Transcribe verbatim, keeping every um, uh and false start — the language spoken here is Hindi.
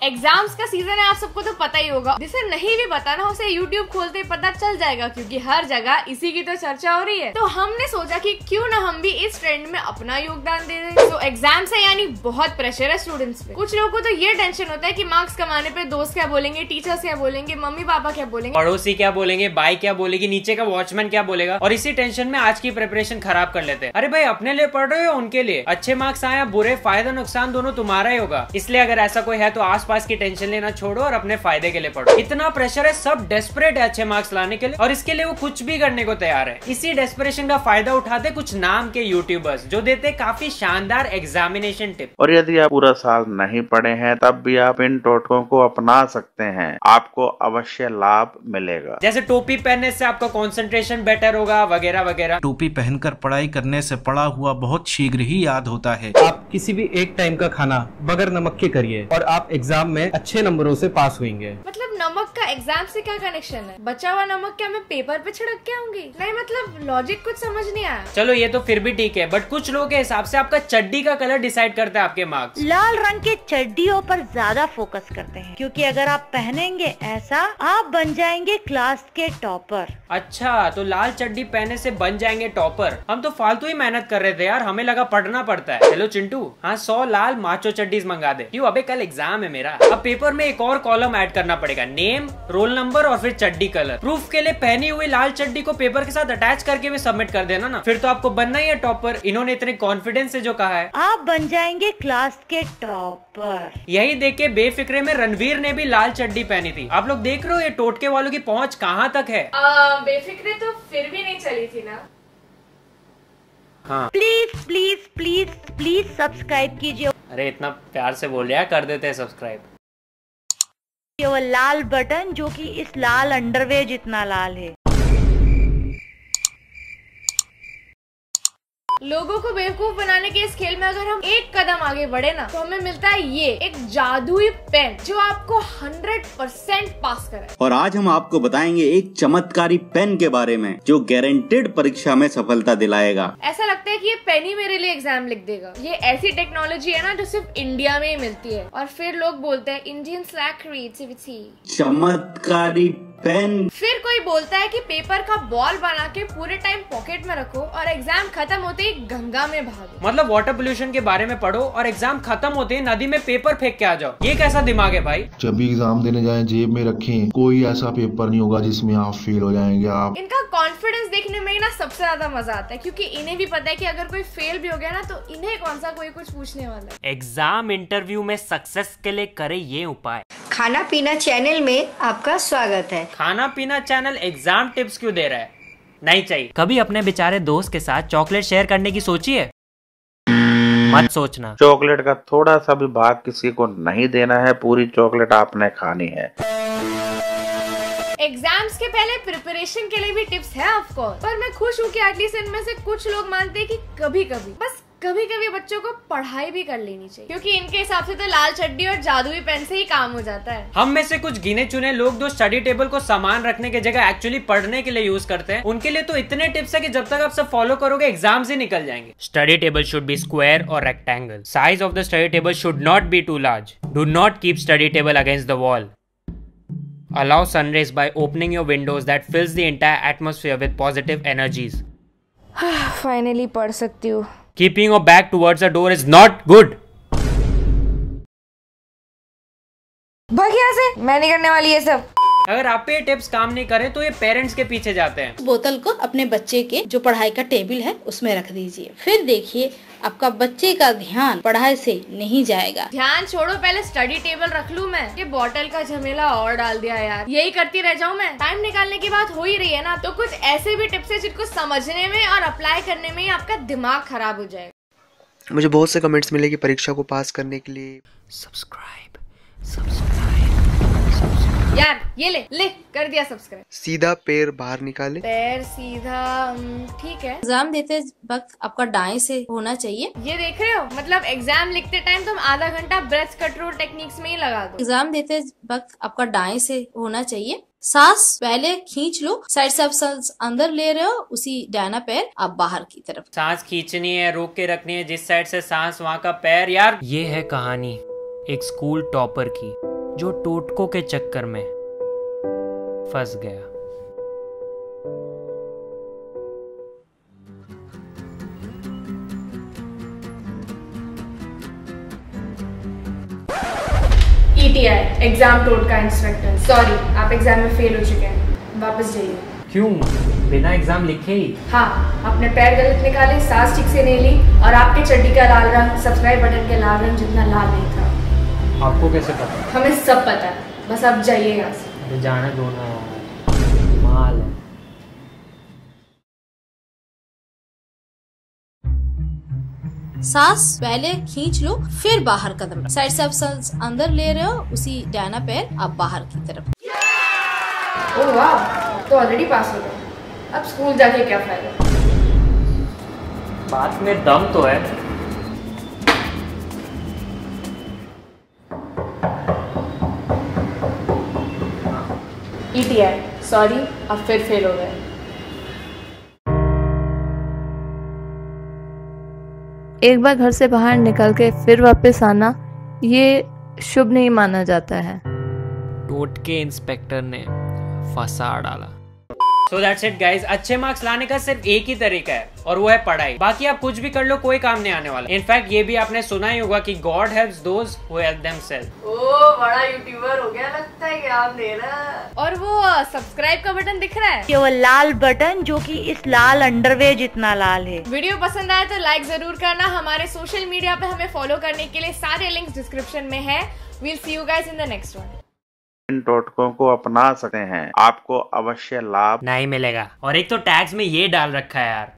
एग्जाम्स का सीजन है, आप सबको तो पता ही होगा। जिसे नहीं भी पता ना, उसे यूट्यूब खोलते ही पता चल जाएगा, क्योंकि हर जगह इसी की तो चर्चा हो रही है। तो हमने सोचा कि क्यों ना हम भी इस ट्रेंड में अपना योगदान दे दें। तो एग्जाम्स है यानी बहुत प्रेशर है स्टूडेंट्स पे। कुछ लोगों को तो ये टेंशन होता है कि मार्क्स कमाने पे दोस्त क्या बोलेंगे, टीचर्स क्या बोलेंगे, मम्मी पापा क्या बोलेंगे, पड़ोसी क्या बोलेंगे, बाई क्या बोलेगी, नीचे का वॉचमैन क्या बोलेगा, और इसी टेंशन में आज की प्रिपरेशन खराब कर लेते हैं। अरे भाई, अपने लिए पढ़ रहे हो, उनके लिए। अच्छे मार्क्स आए बुरे, फायदा नुकसान दोनों तुम्हारा ही होगा। इसलिए अगर ऐसा कोई है तो आसपास की टेंशन लेना छोड़ो और अपने फायदे के लिए पढ़ो। इतना प्रेशर है, सब डेस्परेट है अच्छे मार्क्स लाने के लिए, और इसके लिए वो कुछ भी करने को तैयार है। इसी डेस्परेशन का फायदा उठाते कुछ नाम के यूट्यूबर्स, जो देते काफी शानदार एग्जामिनेशन टिप। और यदि आप पूरा साल नहीं पढ़े हैं तब भी आप इन टोटकों को अपना सकते हैं, आपको अवश्य लाभ मिलेगा। जैसे टोपी पहनने से आपका कंसंट्रेशन बेटर होगा, वगैरह वगैरह। टोपी पहनकर पढ़ाई करने से पढ़ा हुआ बहुत शीघ्र ही याद होता है। आप किसी भी एक टाइम का खाना बगैर नमक के करिए और आप एग्जाम में अच्छे नंबरों से पास होंगे। मतलब नमक का एग्जाम से क्या कनेक्शन है? बचा हुआ नमक क्या मैं पेपर पे छिड़क के आऊंगी? नहीं, मतलब लॉजिक कुछ समझ नहीं आया। चलो ये तो फिर भी ठीक है, बट कुछ लोगों के हिसाब से आपका चड्डी का कलर डिसाइड करता है आपके मार्क्स। लाल रंग के चड्डियों पर ज्यादा फोकस करते हैं, क्योंकि अगर आप पहनेंगे ऐसा, आप बन जाएंगे क्लास के टॉपर। अच्छा, तो लाल चड्डी पहने से बन जाएंगे टॉपर। हम तो फालतू ही मेहनत कर रहे थे यार, हमें लगा पढ़ना पड़ता है। हेलो चिंटू, हाँ सौ लाल माचो चड्डीज मंगा दे। क्यों? अबे कल एग्जाम है मेरा। अब पेपर में एक और कॉलम ऐड करना पड़ेगा, नेम, रोल नंबर और फिर चड्डी कलर। प्रूफ के लिए पहनी हुई लाल चड्डी को पेपर के साथ अटैच करके भी सबमिट कर देना ना, फिर तो आपको बनना ही है टॉपर। इन्होंने इतने कॉन्फिडेंस से जो कहा है, आप बन जाएंगे क्लास के टॉपर। यही देख के बेफिक्रे में रणवीर ने भी लाल चड्डी पहनी थी। आप लोग देख रहे हो ये टोटके वालों की पहुंच कहाँ तक है। आ, बेफिक्रे तो फिर भी नहीं चली थी ना। हाँ, please please please please subscribe कीजिए। अरे इतना प्यार से बोल रहा, कर देते हैं सब्सक्राइब। ये वो लाल बटन जो कि इस लाल अंडरवेयर जितना लाल है। लोगों को बेवकूफ बनाने के इस खेल में अगर हम एक कदम आगे बढ़े ना, तो हमें मिलता है ये एक जादुई पेन जो आपको हंड्रेड परसेंट पास करे। और आज हम आपको बताएंगे एक चमत्कारी पेन के बारे में जो गारंटेड परीक्षा में सफलता दिलाएगा। ऐसा लगता है कि ये पेन ही मेरे लिए एग्जाम लिख देगा। ये ऐसी टेक्नोलॉजी है ना जो सिर्फ इंडिया में ही मिलती है, और फिर लोग बोलते हैं इंडियंस लैक क्रिएटिविटी। चमत्कारी पेन। फिर कोई बोलता है कि पेपर का बॉल बना के पूरे टाइम पॉकेट में रखो और एग्जाम खत्म होते ही गंगा में भागो। मतलब वाटर पोल्यूशन के बारे में पढ़ो और एग्जाम खत्म होते ही नदी में पेपर फेंक के आ जाओ। ये कैसा दिमाग है भाई? जब भी एग्जाम देने जाएं जेब में रखें, कोई ऐसा पेपर नहीं होगा जिसमें आप फेल हो जाएंगे। आप इनका कॉन्फिडेंस देखने में ही ना सबसे ज्यादा मजा आता है, क्योंकि इन्हें भी पता है कि अगर कोई फेल भी हो गया ना तो इन्हें कौन सा कोई कुछ पूछने वाला है। एग्जाम इंटरव्यू में सक्सेस के लिए करे ये उपाय। खाना पीना चैनल में आपका स्वागत है। खाना पीना चैनल एग्जाम टिप्स क्यों दे रहा है? नहीं चाहिए। कभी अपने बेचारे दोस्त के साथ चॉकलेट शेयर करने की सोची है? मत सोचना। चॉकलेट का थोड़ा सा भी भाग किसी को नहीं देना है, पूरी चॉकलेट आपने खानी है। एग्जाम्स के पहले प्रिपरेशन के लिए भी टिप्स है ऑफ कोर्स, पर मैं खुश हूँ कि एटलीस्ट इनमें से कुछ लोग मानते हैं कि कभी कभी, बस कभी कभी बच्चों को पढ़ाई भी कर लेनी चाहिए, क्योंकि इनके हिसाब से तो लाल चड्डी और जादुई पेन से ही काम हो जाता है। हम में से कुछ गिने चुने लोग जो स्टडी टेबल को सामान रखने की जगह एक्चुअली पढ़ने के लिए यूज करते हैं, उनके लिए तो इतने टिप्स है कि जब तक आप सब फॉलो करोगे एग्जाम से निकल जाएंगे। Study table should be square और rectangle. Size of the study table should not be too large. Do not keep study table against the wall. Allow sunrays by opening your windows that fills the entire atmosphere with positive energies. Finally पढ़ सकती हूँ। Keeping your back towards the door is not good. भाग यहाँ से, मैं नहीं करने वाली ये सब। अगर आप पे टिप्स काम नहीं करें तो ये पेरेंट्स के पीछे जाते हैं। बोतल को अपने बच्चे के जो पढ़ाई का टेबल है उसमें रख दीजिए, फिर देखिए आपका बच्चे का ध्यान पढ़ाई से नहीं जाएगा। ध्यान छोड़ो, पहले स्टडी टेबल रख लूँ मैं। ये बोतल का झमेला और डाल दिया यार, यही करती रह जाऊँ मैं। टाइम निकालने की बात हो ही रही है ना, तो कुछ ऐसे भी टिप्स है जिनको समझने में और अप्लाई करने में ही आपका दिमाग खराब हो जाएगा। मुझे बहुत से कमेंट्स मिले कि परीक्षा को पास करने के लिए सब्सक्राइब सब्सक्राइब यार, ये ले ले कर दिया सब्सक्राइब। सीधा पैर बाहर निकाले, पैर सीधा, ठीक है। एग्जाम देते वक्त आपका दाएं से होना चाहिए। ये देख रहे हो, मतलब एग्जाम लिखते टाइम तुम आधा घंटा ब्रेथ कंट्रोल टेक्निक्स में ही लगा दो। एग्जाम देते वक्त आपका दाएं से होना चाहिए। सांस पहले खींच लो, साइड से आप सांस अंदर ले रहे हो, उसी डायना पैर आप बाहर की तरफ। सांस खींचनी है, रोक के रखनी है, जिस साइड से सांस वहाँ का पैर। यार ये है कहानी एक स्कूल टॉपर की। जो टोटकों के चक्कर में फंस गया। ई टी आई एग्जाम टोटका इंस्पेक्टर, सॉरी आप एग्जाम में फेल हो चुके हैं, वापस जाइए। क्यों? बिना एग्जाम लिखे ही? हाँ, आपने पैर गलत निकाले, सांस ठीक से नहीं ली और आपके चड्डी का लाल रंग सब्सक्राइब बटन के लाल रंग जितना लाल नहीं था। आपको कैसे पता? हमें सब पता है, बस आप जाइए यहाँ से। अरे जाने दो ना यार, माल है। सांस पहले खींच लो, फिर बाहर कदम। साइड से आप सांस अंदर ले रहे हो, उसी डायना पैर आप बाहर की तरफ। ओह वाह, तो ऑलरेडी पास हो गए, अब स्कूल जाके क्या फायदा। बात में दम तो है। ई टी आई सॉरी, अब फिर फेल हो गए। एक बार घर से बाहर निकल के फिर वापस आना, ये शुभ नहीं माना जाता है। टोटके इंस्पेक्टर ने फंसा डाला। सो दैट्स इट गाइज, अच्छे मार्क्स लाने का सिर्फ एक ही तरीका है और वो है पढ़ाई। बाकी आप कुछ भी कर लो, कोई काम नहीं आने वाला। इनफैक्ट ये भी आपने सुना ही होगा कि God helps those who help themselves. Oh, बड़ा यूट्यूबर हो गया लगता है, ज्ञान दे रहा। और वो सब्सक्राइब का बटन दिख रहा है, ये वो लाल बटन जो कि इस लाल अंडरवेयर जितना लाल है। वीडियो पसंद आए तो लाइक जरूर करना। हमारे सोशल मीडिया पे हमें फॉलो करने के लिए सारे लिंक्स डिस्क्रिप्शन में है। We'll see you guys in the next one. इन टोटकों को अपना सकते हैं, आपको अवश्य लाभ नहीं मिलेगा। और एक तो टैग्स में ये डाल रखा है यार।